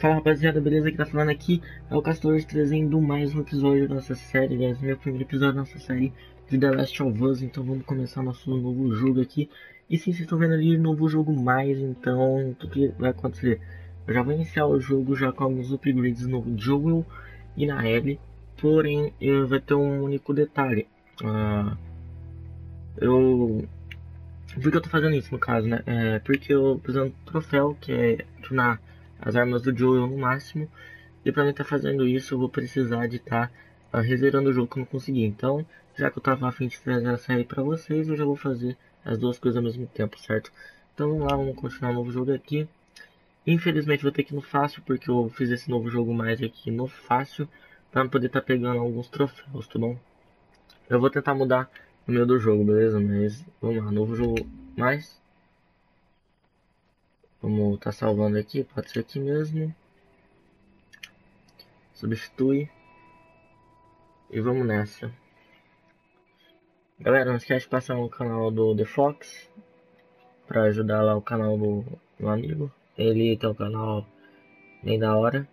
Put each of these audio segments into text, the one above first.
Fala rapaziada, beleza? Quem tá falando aqui é o Castor trazendo mais um episódio da nossa série, guys. Meu primeiro episódio da nossa série de The Last of Us. Então vamos começar nosso novo jogo aqui. E sim, vocês estão vendo ali novo jogo mais, então o que vai acontecer? Eu já vou iniciar o jogo já com alguns upgrades no Joel e na Ellie. Porém, vai ter um único detalhe. Eu Por que eu tô fazendo isso no caso, né? Porque eu tô precisando do troféu, que é tunar as armas do Joel no máximo. E pra mim estar fazendo isso, eu vou precisar de estar rezerando o jogo que eu não consegui. Então, já que eu tava a fim de trazer a série pra vocês, eu já vou fazer as duas coisas ao mesmo tempo, certo? Então vamos lá, vamos continuar o novo jogo aqui. Infelizmente vou ter que ir no fácil, porque eu fiz esse novo jogo mais aqui no fácil, pra poder estar pegando alguns troféus, tá bom? Eu vou tentar mudar no meio do jogo, beleza? Mas vamos lá, novo jogo mais. Vamos estar salvando aqui, pode ser aqui mesmo. Substitui. E vamos nessa. Galera, não esquece de passar no canal do The Fox pra ajudar lá o canal do meu amigo. Ele tem um canal bem da hora.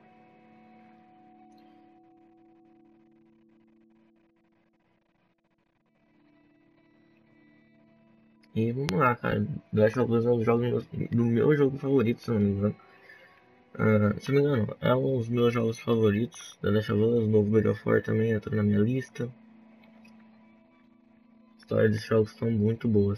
E vamos lá, cara. The Last of Us é um do meu jogo favorito, se não me engano. Se não me engano, é um dos meus jogos favoritos. The Last of Us, o novo God of War também entrou na minha lista. As histórias desses jogos são muito boas.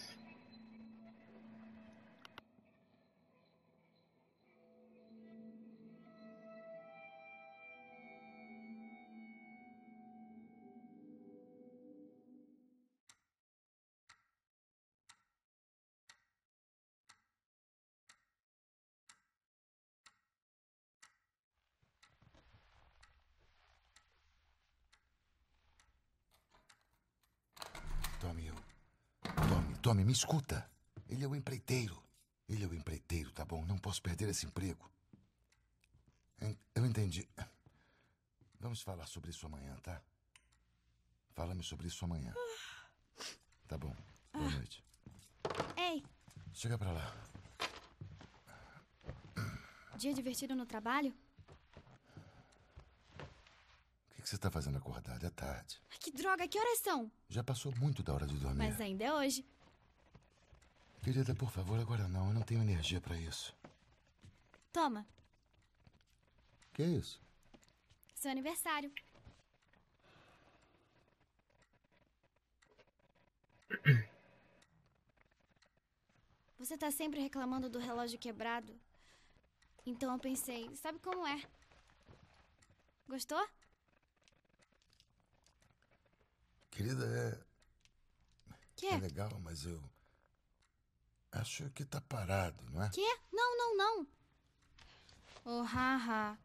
Tommy, me escuta. Ele é o empreiteiro. Ele é o empreiteiro, tá bom? Não posso perder esse emprego. Eu entendi. Vamos falar sobre isso amanhã, tá? Fala-me sobre isso amanhã. Tá bom. Boa noite. Ei, Chega pra lá. dia divertido no trabalho? O que você tá fazendo acordado? É tarde. Ai, que droga, que horas são? Já passou muito da hora de dormir. Mas ainda é hoje. Querida, por favor, agora não. Eu não tenho energia pra isso. Toma, Que é isso? seu aniversário. Você tá sempre reclamando do relógio quebrado. Então eu pensei, sabe como é? Gostou? Querida, Quê? é legal, mas eu acho que tá parado, não é? Quê? Não, não, não. Oh, haha.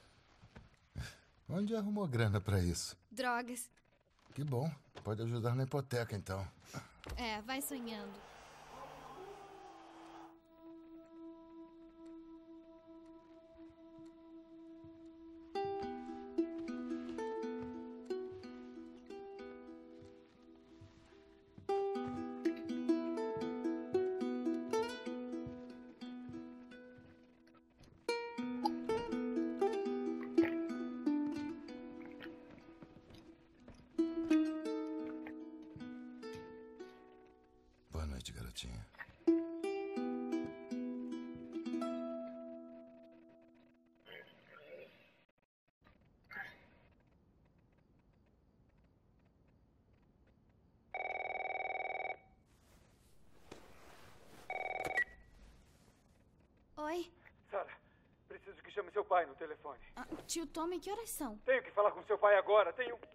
Onde arrumou grana pra isso? Drogas. Que bom. Pode ajudar na hipoteca, então. É, vai sonhando. Boa noite, garotinha. Oi? Sara, preciso que chame seu pai no telefone. Tio Tommy, que horas são? Tenho que falar com seu pai agora.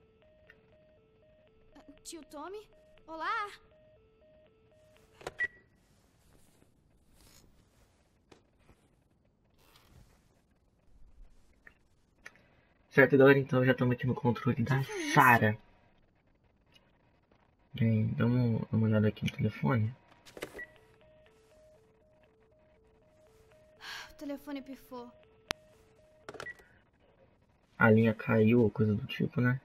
Tio Tommy? Olá? Certo, galera, então já estamos aqui no controle da foi isso? Sarah. Bem, dá uma olhada aqui no telefone. O telefone pifou. A linha caiu ou coisa do tipo, né?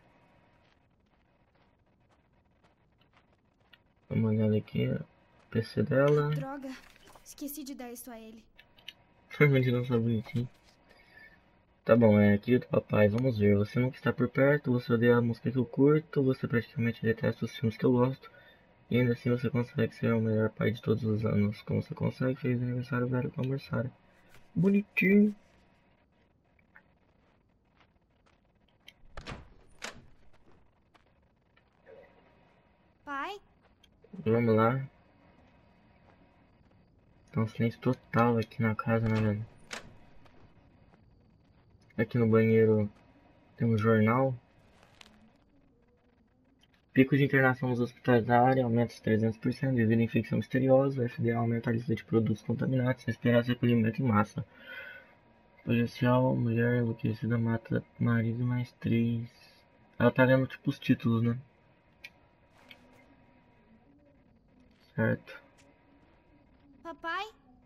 Dá uma olhada aqui, o PC dela. Droga, esqueci de dar isso a ele. Imagina só bonitinho. Tá bom, querido papai, vamos ver. Você nunca está por perto, você odeia a música que eu curto, você praticamente detesta os filmes que eu gosto, e ainda assim você consegue ser o melhor pai de todos os anos. Como você consegue? Feliz aniversário, velho aniversário. Bonitinho. Pai? Vamos lá. Tá um silêncio total aqui na casa, né, velho? Aqui no banheiro tem um jornal. Pico de internação nos hospitais da área aumenta 300% devido à infecção misteriosa. O FDA aumenta a lista de produtos contaminados sem esperar recolhimento em massa. Policial, mulher enlouquecida mata marido e mais 3. Ela tá lendo tipo os títulos, né? Certo. Papai?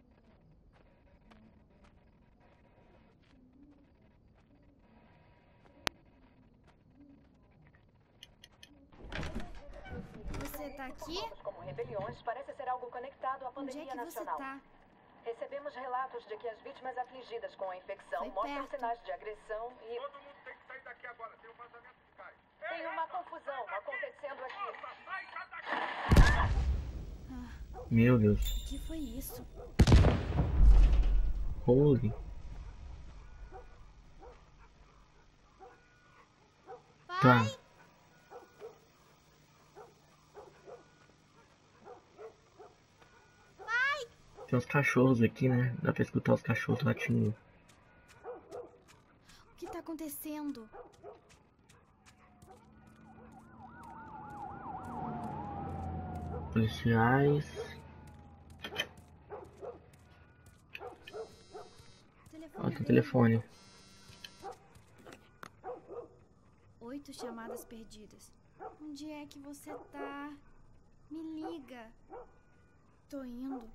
Você tá aqui? Como rebeliões parece ser algo conectado à Onde é pandemia que você nacional. tá? Recebemos relatos de que as vítimas afligidas com a infecção Foi mostram perto. sinais de agressão e Todo mundo tem que sair daqui agora. Tem um vazamento de gás. tem uma confusão acontecendo aqui. Sai daqui! Meu Deus. O que foi isso? Holy. Pai? Tá. Tem uns cachorros aqui, né? Dá pra escutar os cachorros latindo. O que tá acontecendo? Policiais. Ó, tem o telefone. 8 chamadas perdidas. Onde é que você tá? Me liga. Tô indo.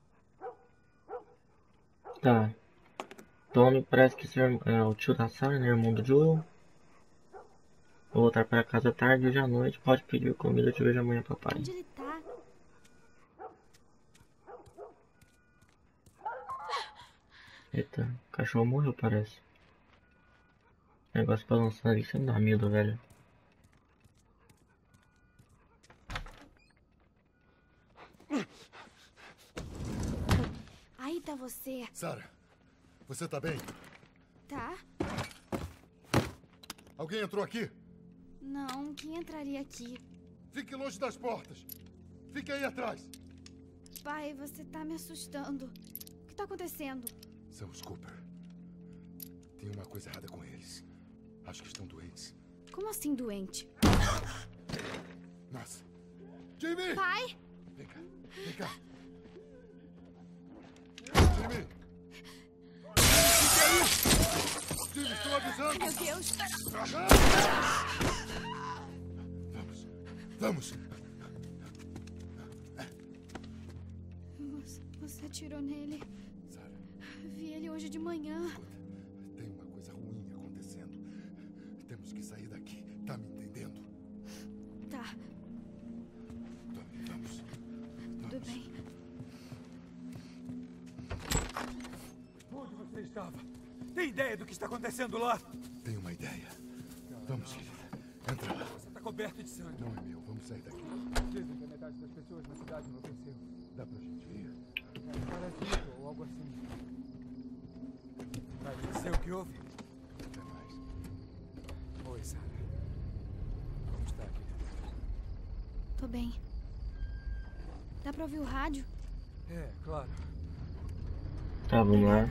Tá. Tommy parece que é o tio da Sarah, né? Irmão do Joel. Vou voltar para casa tarde e hoje à noite. Pode pedir comida, eu te vejo amanhã, papai. Onde ele tá? Eita, o cachorro morreu, parece. Negócio balançando ali, você me dá medo, velho. Aí tá você. Sarah, você tá bem? Tá? Alguém entrou aqui? Não, quem entraria aqui? Fique longe das portas. Fique aí atrás. Pai, você tá me assustando. O que tá acontecendo? São os Cooper. Tem uma coisa errada com eles. Acho que estão doentes. Como assim doente? Nossa. Jimmy! Pai? Vem cá. Vem cá. Jimmy! Fique aí! Jimmy, estou avisando! Meu Deus! Vamos. Vamos. Você atirou nele. Sarah, Vi ele hoje de manhã. escuta. Tem uma coisa ruim acontecendo. Temos que sair daqui. Tá me entendendo? Tá, Tommy, vamos. tudo bem. Onde você estava? Tem ideia do que está acontecendo lá? Tenho uma ideia. Vamos, querida. Entra lá. Você está coberto de sangue. Não é meu. Vamos sair daqui. Dizem que a metade das pessoas na cidade enlouqueceu. Dá pra gente ir? Parece isso, ou algo assim. Vai dizer o que houve? Até mais. Oi, Sarah. Como está, querida? Tô bem. Dá pra ouvir o rádio? É, claro. Tá, vamos lá.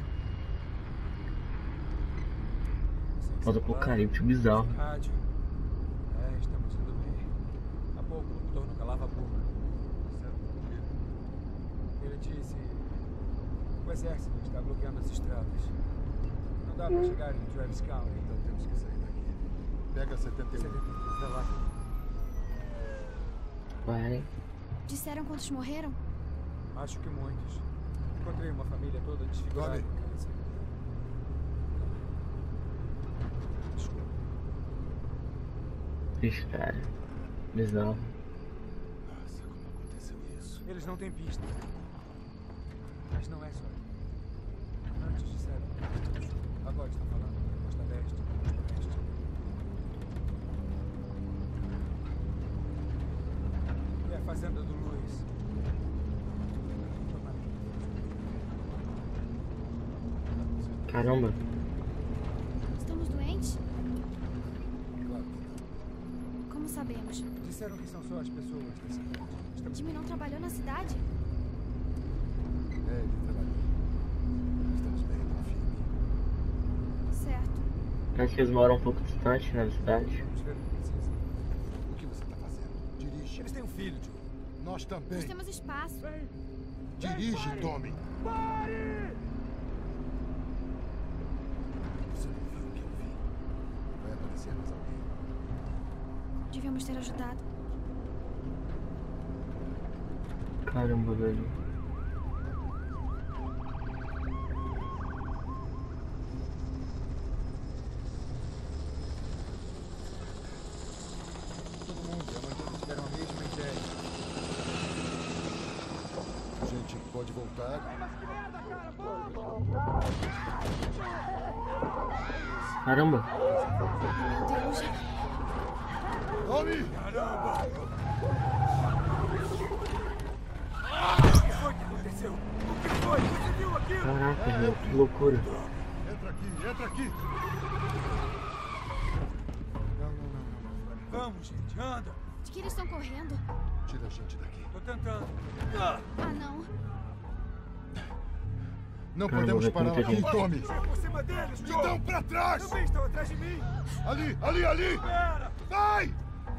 Sem Pós-apocalipse bizarro. rádio. É, estamos indo bem. Há pouco o doutor não calava a boca. Disseram por quê? Ele disse... O exército está bloqueando as estradas. Não dá para chegar em Travis County, então temos que sair daqui. Pega 71. Vai lá. Vai. Disseram quantos morreram? Acho que muitos. Encontrei uma família toda desfigurada em Tommy. casa. Desculpa. Vixe, cara. Bizarro. Nossa, como aconteceu isso? Eles não têm pista. Mas não é só. Antes disseram. Agora está falando. leste. E a fazenda do Luiz. Caramba. Estamos doentes? Claro que não. Como sabemos? Disseram que são só as pessoas da cidade. Estamos... Jimmy não trabalhou na cidade? É, ele trabalhou. Estamos bem, confia em mim. Certo. Acho que eles moram um pouco distante na cidade. Vamos ver o que precisa. O que você está fazendo? Dirige. Eles têm um filho, Joe. Nós também. Nós temos espaço. Dirige, Tommy. Você não viu o que eu vi? Vai aparecer mais alguém. Devíamos ter ajudado. Caramba, velho. Todo mundo e a mãe todos tiveram a mesma ideia. A gente pode voltar. Caramba. Meu Deus. Tommy! O que foi que aconteceu? O que foi? Você viu aquilo? Caraca, meu, que loucura. Entra aqui, entra aqui! Não. Vamos, gente, anda. De que eles estão correndo? Tira a gente daqui. Tô tentando. Ah, não. Não Caramba, podemos vai ter parar muita aqui, gente. Tommy! Sai por cima deles, Joe. Então pra trás! Também estão atrás de mim. Ali, ali, ali! Espera. Vai!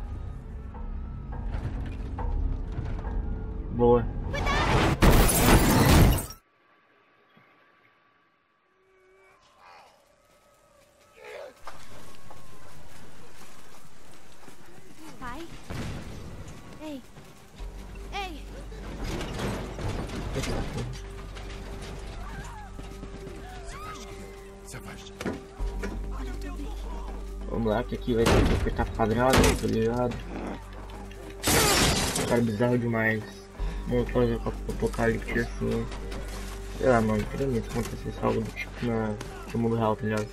Boa. Pai? Ei. Ei. Se afaste. Olha, eu tô bem. Vamos lá, que aqui vai ter que apertar quadrado, tá ligado? Cara, bizarro demais. Vamos fazer com o apocalipse assim. Sei lá, mano, queria muito que acontecesse algo do tipo no mundo real, tá ligado?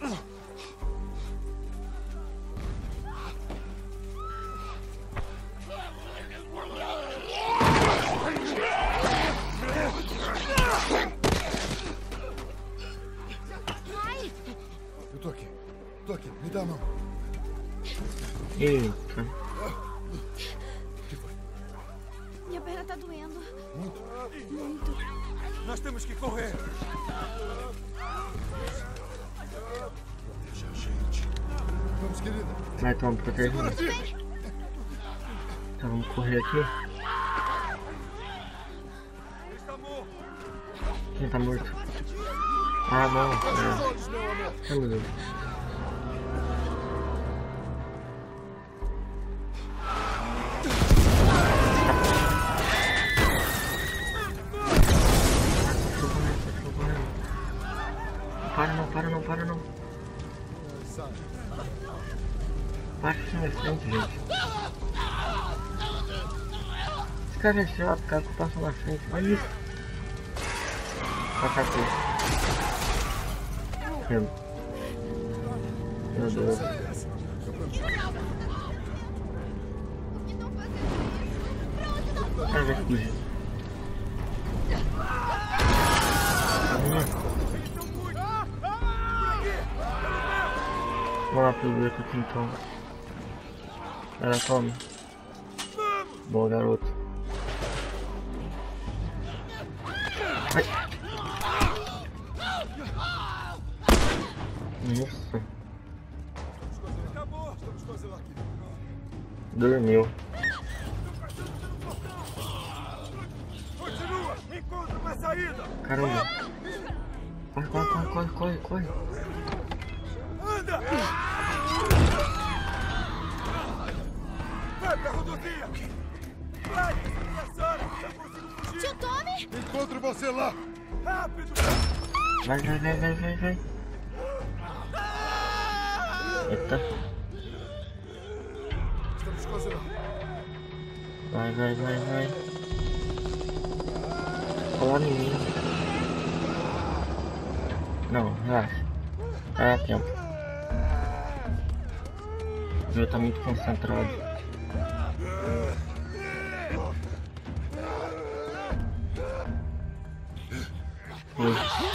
Pai! Eu tô aqui. Tô aqui. Me dá a mão. Eita. Minha perna tá doendo. Muito. Muito. Nós temos que correr. Deixa a gente. Vamos, querida. Vai, toma, protege. Segura aqui. Tá, vamos correr aqui. Ele está morto. Quem tá morto? Ah, não. Fecha os É. olhos, meu amor. Ai, meu Deus. Para não. Sai. Para aqui na frente, gente. Esse cara é chato, o cara que passa na frente. Olha isso. Passa aqui. Meu Deus. Por que estão fazendo isso? Pra onde nós vamos? Cara, vai fugir. Vamos lá pro beco aqui então. Ela toma. Boa, garoto. Ai. Nossa. Acabou. Estamos quase lá aqui. Dormiu. Continua. Encontra uma saída. Caramba. Corre. Anda. Vai pra rodovia. Vai. Sara. Já consigo fugir. Tio Tommy? Encontro você lá. Rápido. Vai. Eita. Estamos quase lá. Vai. Colar em mim. Não, relaxa. Vai a tempo. Ele tá muito concentrado. Foi.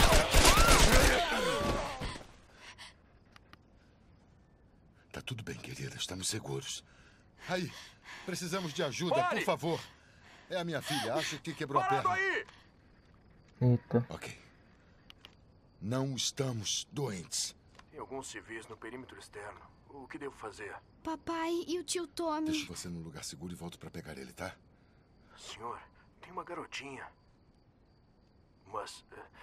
Tá tudo bem, querida. Estamos seguros. Aí, precisamos de ajuda, por favor. É a minha filha. Acho que quebrou a perna. Eita. Ok. Não estamos doentes. Tem alguns civis no perímetro externo. O que devo fazer? Papai e o tio Tommy. Deixo você num lugar seguro e volto pra pegar ele, tá? Senhor, tem uma garotinha. Mas...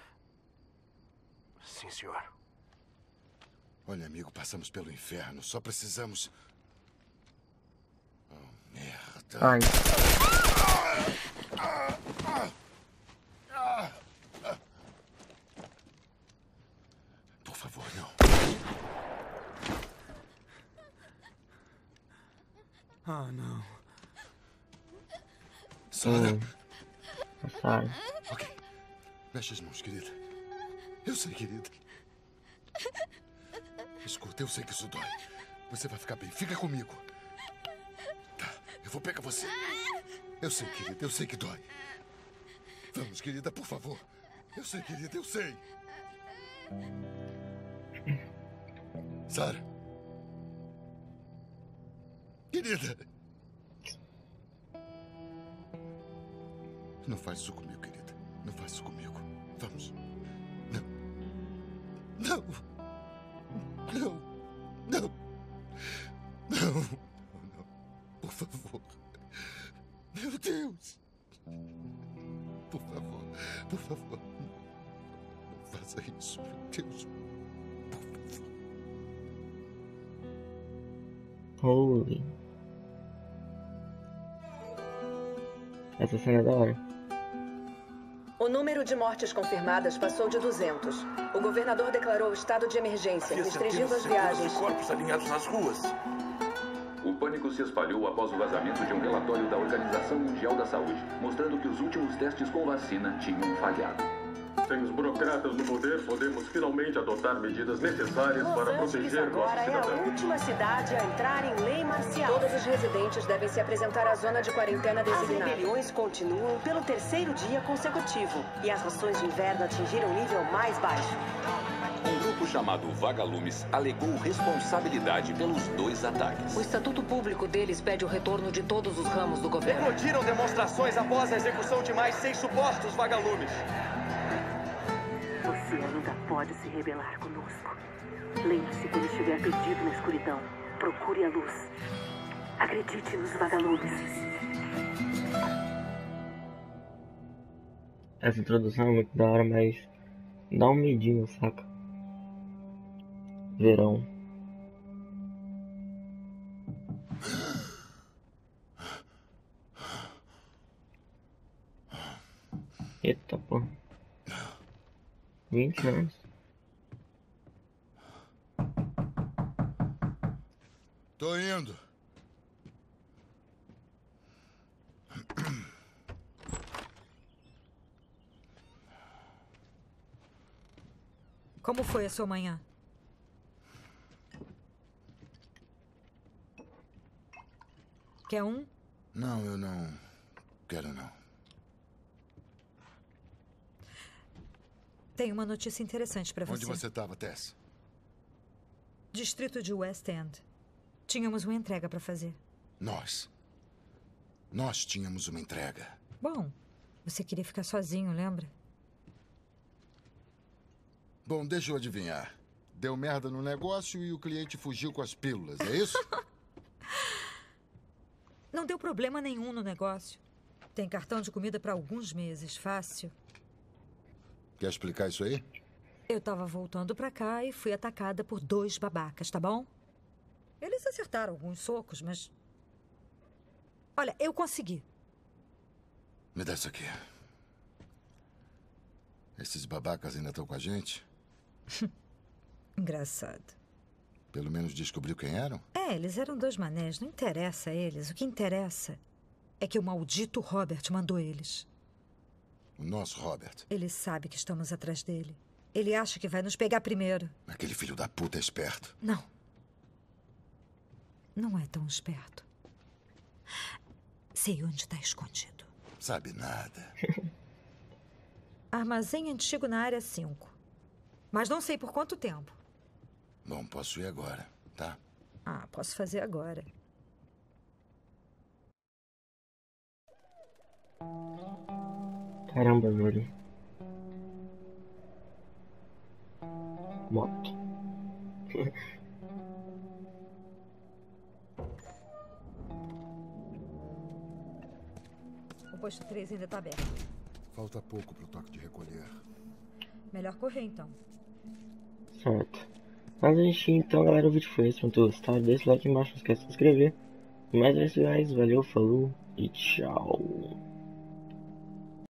Sim, senhor. Olha, amigo, passamos pelo inferno. Só precisamos... Oh, merda. Ai. Por favor, não. Ah, não. Sarah. Sai. Ok. Mexe as mãos, querida. Eu sei, querida. Escuta, eu sei que isso dói. Você vai ficar bem. Fica comigo. Tá, eu vou pegar você. Eu sei, querida. Eu sei que dói. Vamos, querida, por favor. Eu sei, querida. Eu sei. Sarah. Querida. Não faz isso comigo, querida. Não faz isso comigo. Vamos. Não. Não. Não. Não. Não. Não. Por favor. Meu Deus. Por favor. Por favor. Não faça isso, meu Deus. Por favor. Holy. Essa cena é da hora. O número de mortes confirmadas passou de 200. O governador declarou estado de emergência, restringindo as viagens. Corpos alinhados nas ruas. O pânico se espalhou após o vazamento de um relatório da Organização Mundial da Saúde, mostrando que os últimos testes com vacina tinham falhado. Sem os burocratas no poder, podemos finalmente adotar medidas necessárias para proteger nossos agora é a cidadãos. última cidade a entrar em lei marcial. Todos os residentes devem se apresentar à zona de quarentena As designada. rebeliões continuam pelo terceiro dia consecutivo e as rações de inverno atingiram o nível mais baixo. Um grupo chamado Vagalumes alegou responsabilidade pelos 2 ataques. O estatuto público deles pede o retorno de todos os ramos do governo. Eclodiram demonstrações após a execução de mais 6 supostos vagalumes. Você ainda pode se rebelar conosco. Lembre-se quando estiver perdido na escuridão. Procure a luz. Acredite nos vagalumes. Essa introdução é muito da hora, mas dá um medinho, saca? Verão. Eita, porra. 20 anos. Tô indo. Como foi a sua manhã? Quer um? Não, eu não quero, não. Tenho uma notícia interessante para você. Onde você estava, Tess? Distrito de West End. Tínhamos uma entrega para fazer. Nós tínhamos uma entrega. Bom, você queria ficar sozinho, lembra? Bom, deixa eu adivinhar. Deu merda no negócio e o cliente fugiu com as pílulas, é isso? Não deu problema nenhum no negócio. Tem cartão de comida para alguns meses, fácil. Quer explicar isso aí? Eu tava voltando pra cá e fui atacada por 2 babacas, tá bom? Eles acertaram alguns socos, mas... Olha, eu consegui. Me dá isso aqui. Esses babacas ainda estão com a gente? Engraçado. Pelo menos descobriu quem eram? É, eles eram 2 manés. Não interessa a eles. O que interessa é que o maldito Robert mandou eles. O nosso Robert. Ele sabe que estamos atrás dele. Ele acha que vai nos pegar primeiro. Aquele filho da puta é esperto. Não. não é tão esperto. Sei onde está escondido. Sabe nada. Armazém antigo na área 5. Mas não sei por quanto tempo. Bom, posso ir agora, tá? Ah, posso fazer agora. Caramba, velho. Moto. O posto 3 ainda tá aberto. Falta pouco pro toque de recolher. Melhor correr, então. Certo. Mas a gente, então, galera, o vídeo foi esse. Muito gostado. Deixa o like embaixo, não esquece de se inscrever. E mais vezes, valeu, falou e tchau.